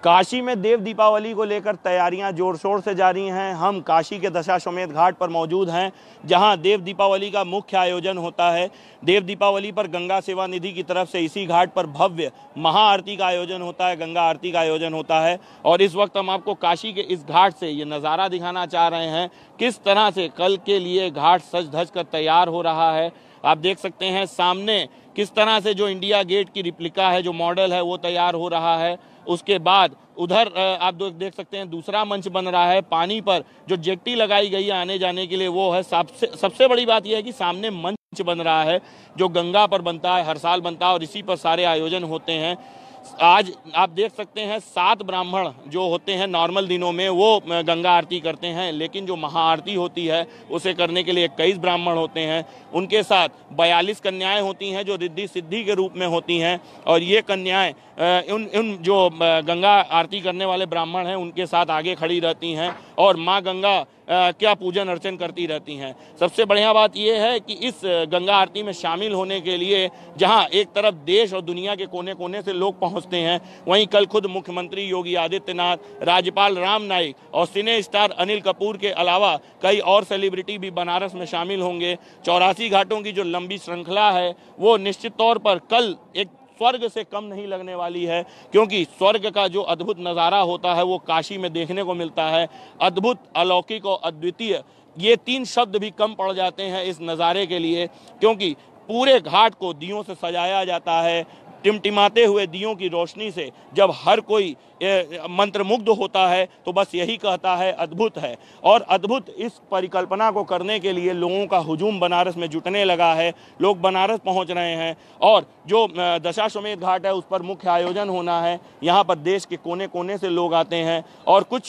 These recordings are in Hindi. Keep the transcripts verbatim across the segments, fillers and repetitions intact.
काशी में देव दीपावली को लेकर तैयारियां जोर शोर से जारी हैं। हम काशी के दशाश्वमेध घाट पर मौजूद हैं, जहां देव दीपावली का मुख्य आयोजन होता है। देव दीपावली पर गंगा सेवा निधि की तरफ से इसी घाट पर भव्य महाआरती का आयोजन होता है, गंगा आरती का आयोजन होता है। और इस वक्त हम आपको काशी के इस घाट से ये नज़ारा दिखाना चाह रहे हैं, किस तरह से कल के लिए घाट सज धज कर तैयार हो रहा है। आप देख सकते हैं सामने किस तरह से जो इंडिया गेट की रिप्लिका है, जो मॉडल है, वो तैयार हो रहा है। उसके बाद उधर आप देख सकते हैं दूसरा मंच बन रहा है। पानी पर जो जेट्टी लगाई गई है आने जाने के लिए, वो है। सबसे सबसे बड़ी बात यह है कि सामने मंच बन रहा है जो गंगा पर बनता है, हर साल बनता है और इसी पर सारे आयोजन होते हैं। आज आप देख सकते हैं सात ब्राह्मण जो होते हैं नॉर्मल दिनों में वो गंगा आरती करते हैं, लेकिन जो महाआरती होती है उसे करने के लिए इक्कीस ब्राह्मण होते हैं। उनके साथ बयालीस कन्याएं होती हैं जो रिद्धि सिद्धि के रूप में होती हैं, और ये कन्याएं उन उन जो गंगा आरती करने वाले ब्राह्मण हैं उनके साथ आगे खड़ी रहती हैं और माँ गंगा क्या पूजन अर्चन करती रहती हैं। सबसे बढ़िया बात यह है कि इस गंगा आरती में शामिल होने के लिए जहां एक तरफ देश और दुनिया के कोने कोने से लोग पहुंचते हैं, वहीं कल खुद मुख्यमंत्री योगी आदित्यनाथ, राज्यपाल राम नाईक और सिने स्टार अनिल कपूर के अलावा कई और सेलिब्रिटी भी बनारस में शामिल होंगे। चौरासी घाटों की जो लंबी श्रृंखला है वो निश्चित तौर पर कल एक स्वर्ग से कम नहीं लगने वाली है, क्योंकि स्वर्ग का जो अद्भुत नज़ारा होता है वो काशी में देखने को मिलता है। अद्भुत, अलौकिक और अद्वितीय, ये तीन शब्द भी कम पड़ जाते हैं इस नज़ारे के लिए, क्योंकि पूरे घाट को दियों से सजाया जाता है। टिमटिमाते हुए दियों की रोशनी से जब हर कोई मंत्रमुग्ध होता है तो बस यही कहता है अद्भुत है। और अद्भुत इस परिकल्पना को करने के लिए लोगों का हुजूम बनारस में जुटने लगा है। लोग बनारस पहुंच रहे हैं और जो दशाश्वमेध घाट है उस पर मुख्य आयोजन होना है। यहाँ पर देश के कोने कोने से लोग आते हैं, और कुछ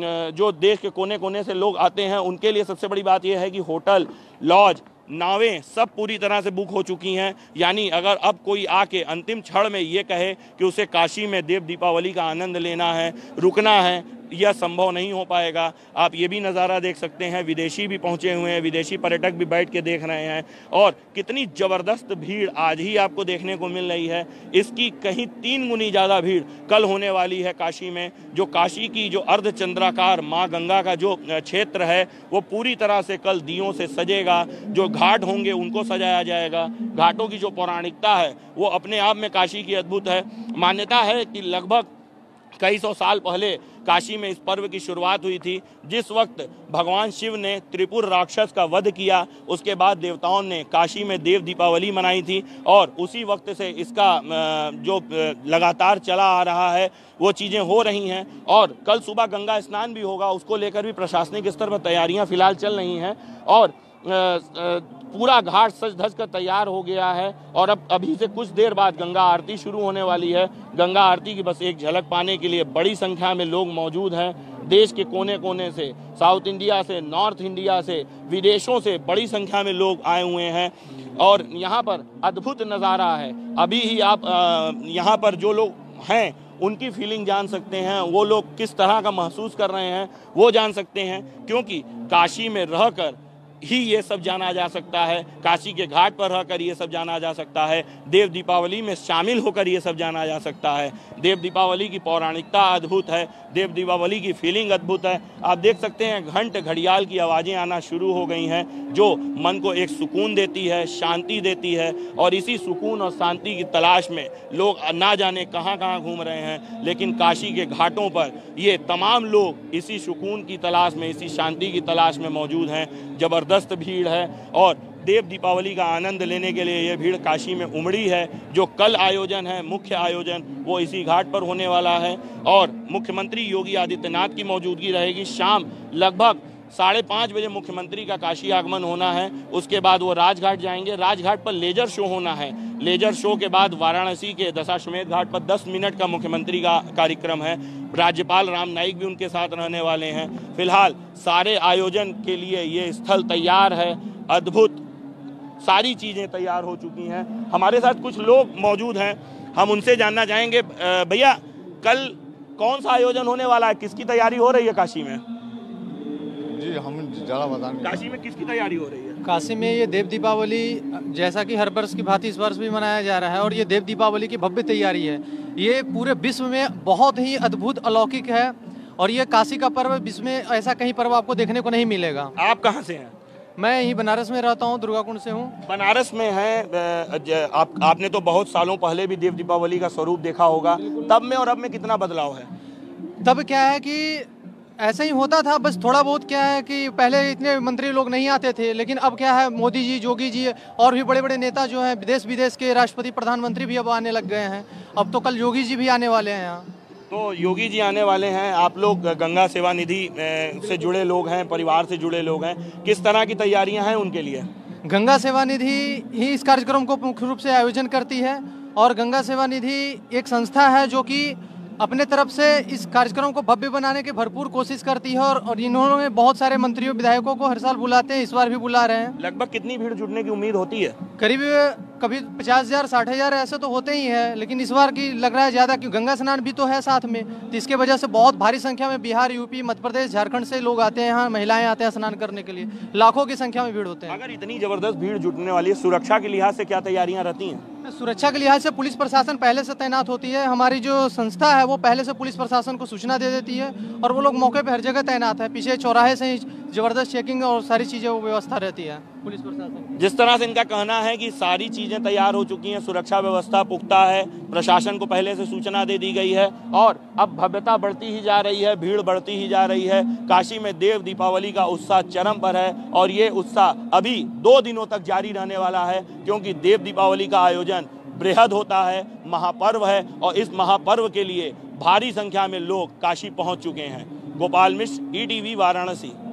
जो देश के कोने कोने से लोग आते हैं उनके लिए सबसे बड़ी बात यह है कि होटल, लॉज, नावें सब पूरी तरह से बुक हो चुकी हैं। यानी अगर अब कोई आके अंतिम क्षण में ये कहे कि उसे काशी में देव दीपावली का आनंद लेना है, रुकना है, यह संभव नहीं हो पाएगा। आप ये भी नज़ारा देख सकते हैं, विदेशी भी पहुंचे हुए हैं, विदेशी पर्यटक भी बैठ के देख रहे हैं, और कितनी ज़बरदस्त भीड़ आज ही आपको देखने को मिल रही है। इसकी कहीं तीन गुनी ज़्यादा भीड़ कल होने वाली है काशी में। जो काशी की जो अर्धचंद्राकार माँ गंगा का जो क्षेत्र है वो पूरी तरह से कल दियों से सजेगा। जो घाट होंगे उनको सजाया जाएगा। घाटों की जो पौराणिकता है वो अपने आप में काशी की अद्भुत है। मान्यता है कि लगभग कई सौ साल पहले काशी में इस पर्व की शुरुआत हुई थी। जिस वक्त भगवान शिव ने त्रिपुर राक्षस का वध किया, उसके बाद देवताओं ने काशी में देव दीपावली मनाई थी, और उसी वक्त से इसका जो लगातार चला आ रहा है वो चीज़ें हो रही हैं। और कल सुबह गंगा स्नान भी होगा, उसको लेकर भी प्रशासनिक स्तर पर तैयारियां फिलहाल चल रही हैं, और पूरा घाट सज धज कर तैयार हो गया है। और अब अभी से कुछ देर बाद गंगा आरती शुरू होने वाली है। गंगा आरती की बस एक झलक पाने के लिए बड़ी संख्या में लोग मौजूद हैं। देश के कोने कोने से, साउथ इंडिया से, नॉर्थ इंडिया से, विदेशों से बड़ी संख्या में लोग आए हुए हैं, और यहाँ पर अद्भुत नज़ारा है। अभी ही आप यहाँ पर जो लोग हैं उनकी फीलिंग जान सकते हैं, वो लोग किस तरह का महसूस कर रहे हैं वो जान सकते हैं, क्योंकि काशी में रहकर ही ये सब जाना जा सकता है। काशी के घाट पर रहकर ये सब जाना जा सकता है। देव दीपावली में शामिल होकर ये सब जाना जा सकता है। देव दीपावली की पौराणिकता अद्भुत है, देव दीपावली की फीलिंग अद्भुत है। आप देख सकते हैं घंट घड़ियाल की आवाज़ें आना शुरू हो गई हैं, जो मन को एक सुकून देती है, शांति देती है। और इसी सुकून और शांति की तलाश में लोग ना जाने कहाँ कहाँ घूम रहे हैं, लेकिन काशी के घाटों पर ये तमाम लोग इसी सुकून की तलाश में, इसी शांति की तलाश में मौजूद हैं। जबरदस्त भीड़ है, और देव दीपावली का आनंद लेने के लिए यह भीड़ काशी में उमड़ी है। जो कल आयोजन है, मुख्य आयोजन, वो इसी घाट पर होने वाला है, और मुख्यमंत्री योगी आदित्यनाथ की मौजूदगी रहेगी। शाम लगभग साढ़े पाँच बजे मुख्यमंत्री का काशी आगमन होना है। उसके बाद वो राजघाट जाएंगे। राजघाट पर लेजर शो होना है। लेजर शो के बाद वाराणसी के दशाश्वमेध घाट पर दस मिनट का मुख्यमंत्री का कार्यक्रम है। राज्यपाल राम नाईक भी उनके साथ रहने वाले हैं। फिलहाल सारे आयोजन के लिए ये स्थल तैयार है। अद्भुत सारी चीज़ें तैयार हो चुकी हैं। हमारे साथ कुछ लोग मौजूद हैं, हम उनसे जानना चाहेंगे। भैया, कल कौन सा आयोजन होने वाला है, किसकी तैयारी हो रही है काशी में? जी हम ज़्यादा बता नहीं। काशी में किसकी तैयारी हो रही है? काशी में ये देव दीपावली जैसा कि हर वर्ष की भांति इस वर्ष भी मनाया जा रहा है और ये देव दीपावली की भव्य तैयारी है। ये पूरे विश्व में बहुत ही अद्भुत अलौकिक है और ये काशी का पर्व विश्व में ऐसा कहीं पर्व आपको देखने को नहीं मिलेगा। आप कहाँ से हैं? मैं यही बनारस में रहता हूँ, दुर्गाकुंड से हूँ। बनारस में हैं आप, आपने तो बहुत सालों पहले भी देव दीपावली का स्वरूप देखा होगा, तब में और अब में कितना बदलाव है? तब क्या है कि ऐसा ही होता था, बस थोड़ा बहुत क्या है कि पहले इतने मंत्री लोग नहीं आते थे, लेकिन अब क्या है मोदी जी, योगी जी और भी बड़े बड़े नेता जो हैं देश विदेश के राष्ट्रपति प्रधानमंत्री भी अब आने लग गए हैं। अब तो कल योगी जी भी आने वाले हैं यहाँ। तो योगी जी आने वाले हैं, आप लोग गंगा सेवा निधि से जुड़े लोग हैं, परिवार से जुड़े लोग हैं, किस तरह की तैयारियां हैं उनके लिए? गंगा सेवा निधि ही इस कार्यक्रम को मुख्य रूप से आयोजन करती है और गंगा सेवा निधि एक संस्था है जो कि अपने तरफ से इस कार्यक्रम को भव्य बनाने की भरपूर कोशिश करती है और, और इन्होंने बहुत सारे मंत्रियों विधायकों को हर साल बुलाते हैं, इस बार भी बुला रहे हैं। लगभग कितनी भीड़ जुटने की उम्मीद होती है? करीब कभी पचास हजार साठ हजार ऐसे तो होते ही है, लेकिन इस बार की लग रहा है ज्यादा, क्योंकि गंगा स्नान भी तो है साथ में, तो इसके वजह से बहुत भारी संख्या में बिहार, यूपी, मध्य प्रदेश, झारखंड से लोग आते हैं यहाँ, महिलाएं आते हैं स्नान करने के लिए, लाखों की संख्या में भीड़ होते हैं। अगर इतनी जबरदस्त भीड़ जुटने वाली है, सुरक्षा के लिहाज से क्या तैयारियां रहती हैं? सुरक्षा के लिहाज से पुलिस प्रशासन पहले से तैनात होती है। हमारी जो संस्था है वो पहले से पुलिस प्रशासन को सूचना दे देती है और वो लोग मौके पे हर जगह तैनात है। पीछे चौराहे से ही जबरदस्त चेकिंग और सारी चीजें वो व्यवस्था रहती है पुलिस प्रशासन। जिस तरह से इनका कहना है कि सारी चीजें तैयार हो चुकी हैं, सुरक्षा व्यवस्था पुख्ता है, प्रशासन को पहले से सूचना दे दी गई है और अब भव्यता बढ़ती ही जा रही है, भीड़ बढ़ती ही जा रही है। काशी में देव दीपावली का उत्साह चरम पर है और ये उत्साह अभी दो दिनों तक जारी रहने वाला है, क्योंकि देव दीपावली का आयोजन बृहद होता है, महापर्व है और इस महापर्व के लिए भारी संख्या में लोग काशी पहुंच चुके हैं। Gopal Mishra, E T V, Varanasi.